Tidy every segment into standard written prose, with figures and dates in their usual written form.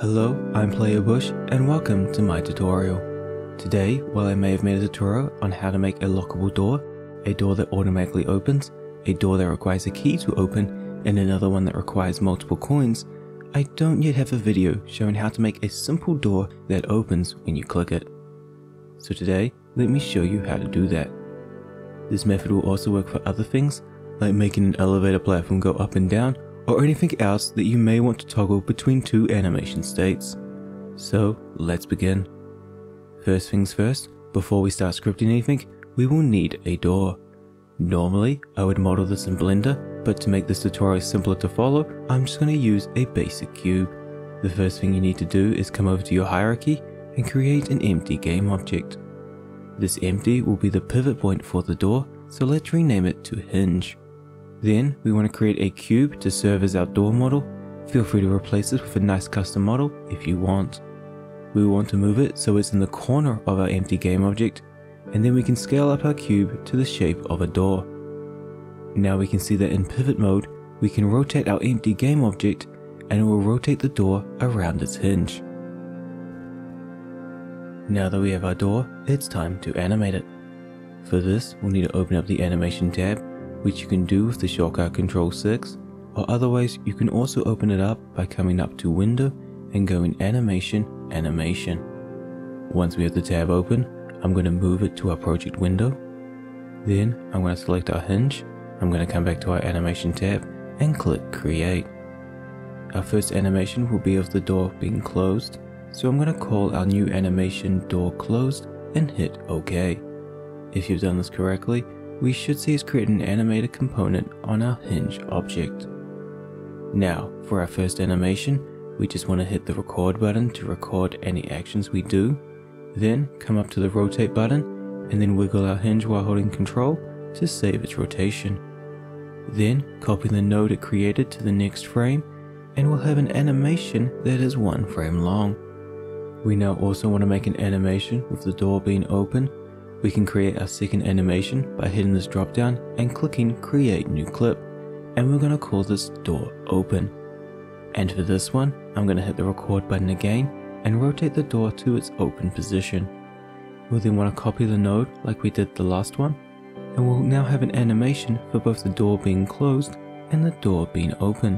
Hello, I'm Player Bush and welcome to my tutorial. Today, while I may have made a tutorial on how to make a lockable door, a door that automatically opens, a door that requires a key to open, and another one that requires multiple coins, I don't yet have a video showing how to make a simple door that opens when you click it. So today, let me show you how to do that. This method will also work for other things, like making an elevator platform go up and down, or anything else that you may want to toggle between two animation states. So let's begin. First things first, before we start scripting anything, we will need a door. Normally, I would model this in Blender, but to make this tutorial simpler to follow, I'm just going to use a basic cube. The first thing you need to do is come over to your hierarchy and create an empty game object. This empty will be the pivot point for the door, so let's rename it to hinge. Then we want to create a cube to serve as our door model. Feel free to replace it with a nice custom model if you want. We want to move it so it's in the corner of our empty game object, and then we can scale up our cube to the shape of a door. Now we can see that in pivot mode, we can rotate our empty game object and it will rotate the door around its hinge. Now that we have our door, it's time to animate it. For this, we'll need to open up the animation tab, which you can do with the shortcut Ctrl 6, or otherwise you can also open it up by coming up to Window and going Animation, Animation. Once we have the tab open, I'm going to move it to our project window. Then I'm going to select our hinge, I'm going to come back to our animation tab and click Create. Our first animation will be of the door being closed, so I'm going to call our new animation Door Closed and hit OK. If you've done this correctly, we should see us create an animated component on our hinge object. Now, for our first animation, we just want to hit the record button to record any actions we do, then come up to the rotate button, and then wiggle our hinge while holding Ctrl to save its rotation. Then copy the node it created to the next frame, and we'll have an animation that is 1 frame long. We now also want to make an animation with the door being open. We can create our second animation by hitting this drop down and clicking Create New Clip, and we're going to call this Door Open. And for this one, I'm going to hit the record button again and rotate the door to its open position. We'll then want to copy the node like we did the last one, and we'll now have an animation for both the door being closed and the door being open.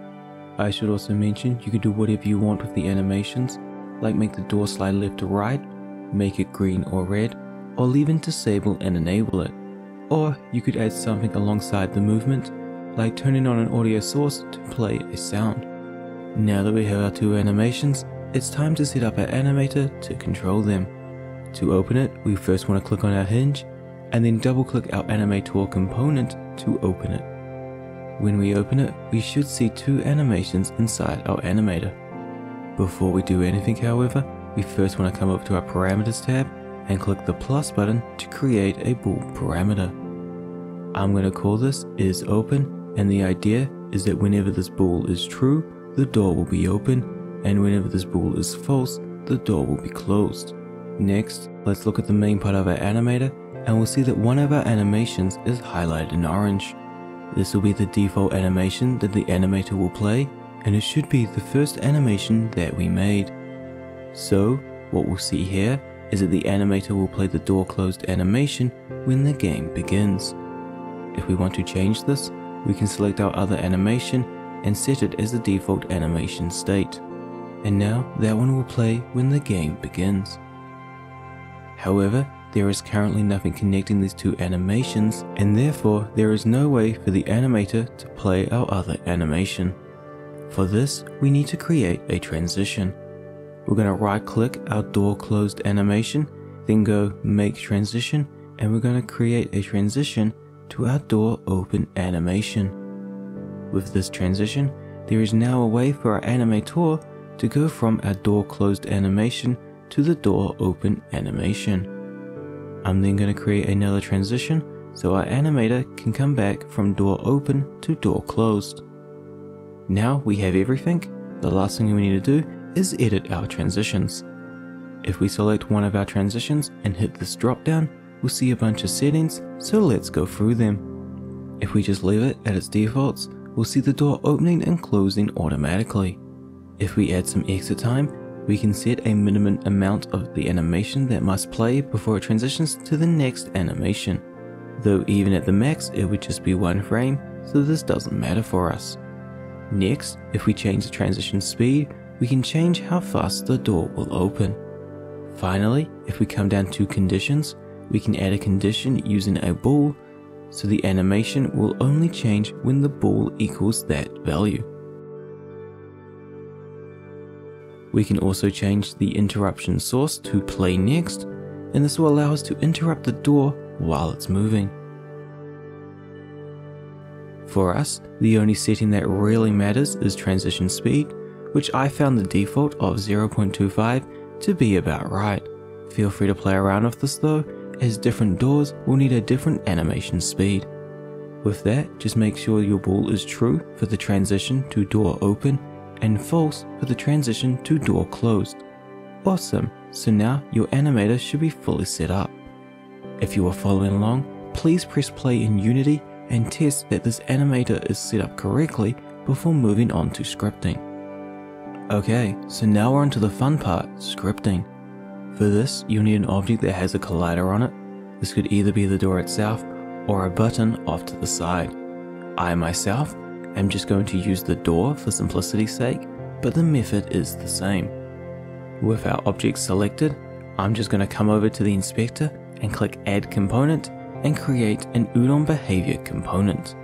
I should also mention you can do whatever you want with the animations, like make the door slide left to right, make it green or red, or leave it disable and enable it. Or you could add something alongside the movement, like turning on an audio source to play a sound. Now that we have our two animations, it's time to set up our animator to control them. To open it, we first want to click on our hinge, and then double click our animator component to open it. When we open it, we should see two animations inside our animator. Before we do anything, however, we first want to come over to our parameters tab and click the plus button to create a bool parameter. I'm going to call this isOpen, and the idea is that whenever this bool is true, the door will be open, and whenever this bool is false, the door will be closed. Next, let's look at the main part of our animator, and we'll see that one of our animations is highlighted in orange. This will be the default animation that the animator will play, and it should be the first animation that we made. So, what we'll see here is that the animator will play the door closed animation when the game begins. If we want to change this, we can select our other animation and set it as the default animation state. And now that one will play when the game begins. However, there is currently nothing connecting these two animations, and therefore there is no way for the animator to play our other animation. For this, we need to create a transition. We're going to right click our door closed animation, then go make transition, and we're going to create a transition to our door open animation. With this transition, there is now a way for our animator to go from our door closed animation to the door open animation. I'm then going to create another transition so our animator can come back from door open to door closed. Now we have everything. The last thing we need to do is edit our transitions. If we select one of our transitions and hit this drop down, we'll see a bunch of settings, so let's go through them. If we just leave it at its defaults, we'll see the door opening and closing automatically. if we add some exit time, we can set a minimum amount of the animation that must play before it transitions to the next animation. Though even at the max it would just be 1 frame, so this doesn't matter for us. Next, if we change the transition speed, we can change how fast the door will open. Finally, if we come down to conditions, we can add a condition using a bool, so the animation will only change when the bool equals that value. We can also change the interruption source to play next, and this will allow us to interrupt the door while it's moving. For us, the only setting that really matters is transition speed, which I found the default of 0.25 to be about right. Feel free to play around with this though, as different doors will need a different animation speed. With that, just make sure your bool is true for the transition to door open and false for the transition to door closed. Awesome, so now your animator should be fully set up. If you are following along, please press play in Unity and test that this animator is set up correctly before moving on to scripting. Okay, so now we're on to the fun part, scripting. For this, you'll need an object that has a collider on it. This could either be the door itself or a button off to the side. I myself am just going to use the door for simplicity's sake, but the method is the same. With our object selected, I'm just going to come over to the inspector and click Add Component and create an Udon behavior component.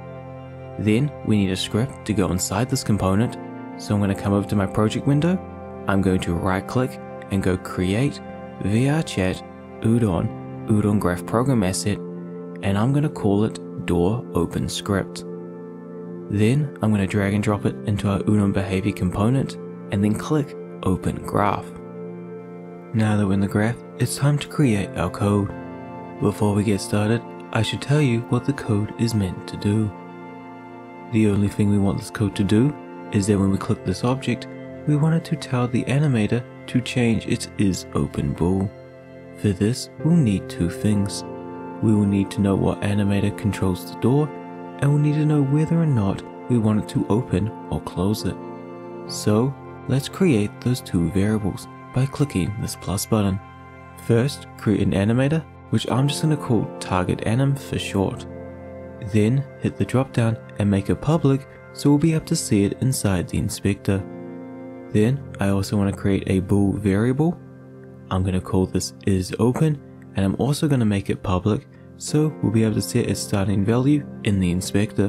Then we need a script to go inside this component, so I'm going to come over to my project window, I'm going to right click and go Create VRChat Udon Graph Program Asset, and I'm going to call it Door Open Script. Then I'm going to drag and drop it into our Udon behavior component and then click Open Graph. Now that we're in the graph, it's time to create our code. Before we get started, I should tell you what the code is meant to do. The only thing we want this code to do is that when we click this object, we want it to tell the animator to change its isOpenBool. For this, we'll need 2 things. We will need to know what animator controls the door, and we'll need to know whether or not we want it to open or close it. So, let's create those 2 variables by clicking this plus button. First, create an animator, which I'm just going to call targetAnim for short. Then, hit the drop down and make it public so we'll be able to see it inside the inspector. Then, I also want to create a bool variable. I'm going to call this isOpen, and I'm also going to make it public so we'll be able to set its starting value in the inspector.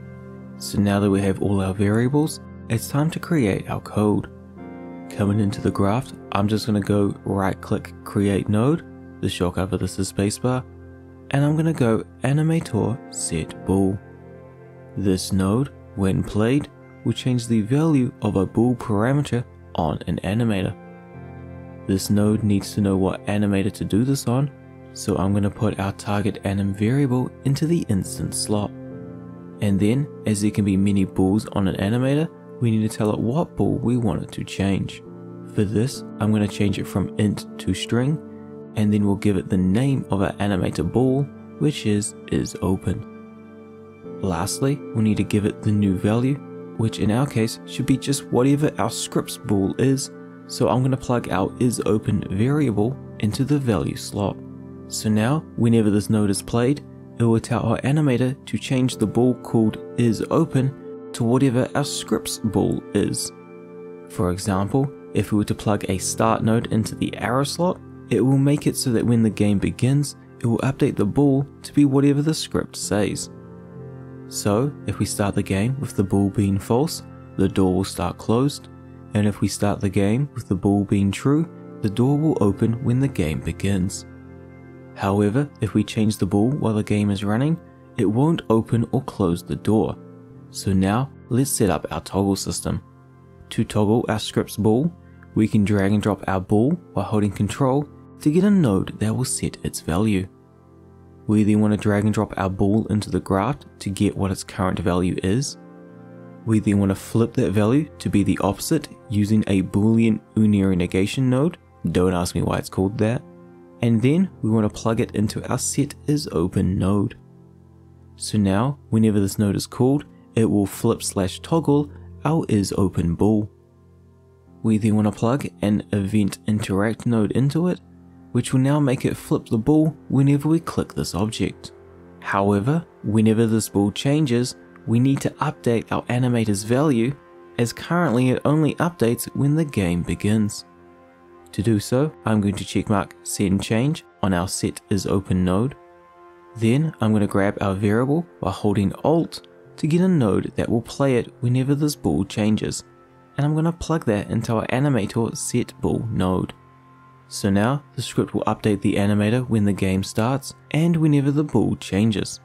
So now that we have all our variables, it's time to create our code. Coming into the graph, I'm just going to go right click Create Node, the shortcut for this is spacebar, and I'm going to go Animator Set Bool. This node, when played, will change the value of a bool parameter on an animator. This node needs to know what animator to do this on, so I'm going to put our targetAnim variable into the instance slot. And then, as there can be many bools on an animator, we need to tell it what bool we want it to change. For this, I'm going to change it from int to string, and then we'll give it the name of our animator bool, which is isOpen. Lastly, we'll need to give it the new value, which in our case should be just whatever our script's bool is, so I'm going to plug our isOpen variable into the value slot. So now, whenever this node is played, it will tell our animator to change the bool called isOpen to whatever our script's bool is. For example, if we were to plug a start node into the arrow slot, it will make it so that when the game begins, it will update the bool to be whatever the script says. So, if we start the game with the bool being false, the door will start closed, and if we start the game with the bool being true, the door will open when the game begins. However, if we change the bool while the game is running, it won't open or close the door. So now, let's set up our toggle system. To toggle our script's bool, we can drag and drop our bool while holding Control to get a node that will set its value. We then want to drag and drop our bool into the graph to get what its current value is. We then want to flip that value to be the opposite using a Boolean unary negation node. Don't ask me why it's called that. And then we want to plug it into our setIsOpen node. So now, whenever this node is called, it will flip/toggle our isOpen bool. we then want to plug an event interact node into it, which will now make it flip the ball whenever we click this object. However, whenever this ball changes, we need to update our animator's value, as currently it only updates when the game begins. To do so, I'm going to checkmark send change on our setIsOpen node. Then I'm going to grab our variable by holding Alt to get a node that will play it whenever this ball changes, and I'm going to plug that into our animator setBall node. So now the script will update the animator when the game starts and whenever the ball changes.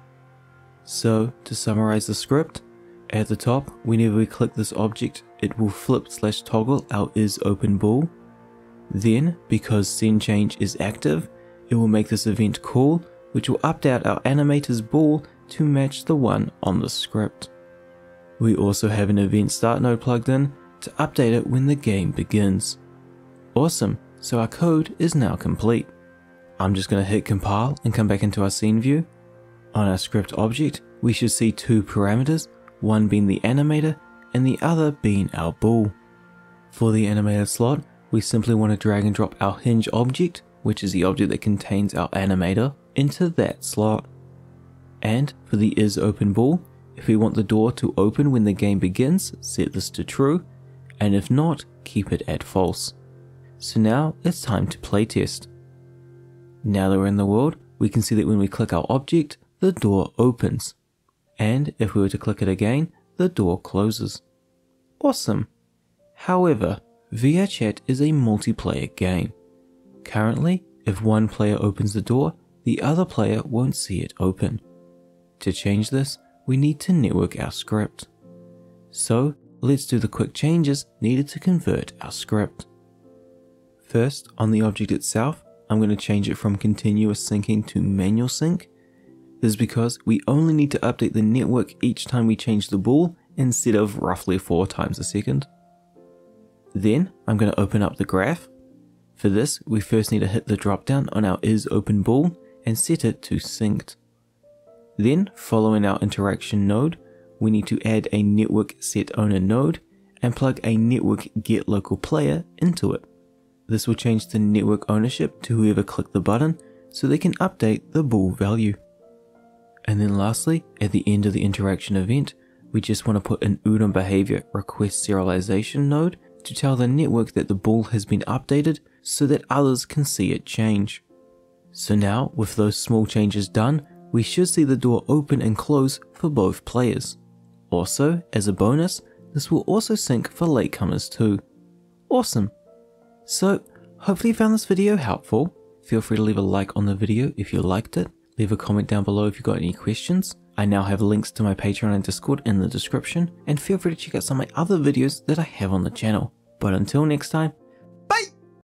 So to summarize the script, at the top, whenever we click this object, it will flip/toggle our isOpen ball. Then, because sendChange is active, it will make this event call, which will update our animator's ball to match the one on the script. We also have an event start node plugged in to update it when the game begins. Awesome, so our code is now complete. I'm just going to hit compile and come back into our scene view. On our script object, we should see two parameters, one being the animator and the other being our ball. For the animator slot, we simply want to drag and drop our hinge object, which is the object that contains our animator, into that slot. And for the isOpen ball, if we want the door to open when the game begins, set this to true, and if not, keep it at false. So now it's time to playtest. Now that we're in the world, we can see that when we click our object, the door opens. And if we were to click it again, the door closes. Awesome! However, VRChat is a multiplayer game. Currently, if one player opens the door, the other player won't see it open. To change this, we need to network our script. So, let's do the quick changes needed to convert our script. First, on the object itself, I'm going to change it from continuous syncing to manual sync. This is because we only need to update the network each time we change the ball instead of roughly 4 times a second. Then I'm going to open up the graph. For this, we first need to hit the drop down on our isOpen ball and set it to synced. Then, following our interaction node, we need to add a network setOwner node and plug a network getLocalPlayer into it. This will change the network ownership to whoever clicked the button so they can update the ball value. And then lastly, at the end of the interaction event, we just want to put an Udon behavior request serialization node to tell the network that the ball has been updated so that others can see it change. So now, with those small changes done, we should see the door open and close for both players. Also, as a bonus, this will also sync for latecomers too. Awesome! So, hopefully you found this video helpful. Feel free to leave a like on the video if you liked it. Leave a comment down below if you got any questions. I now have links to my Patreon and Discord in the description, and feel free to check out some of my other videos that I have on the channel. But until next time,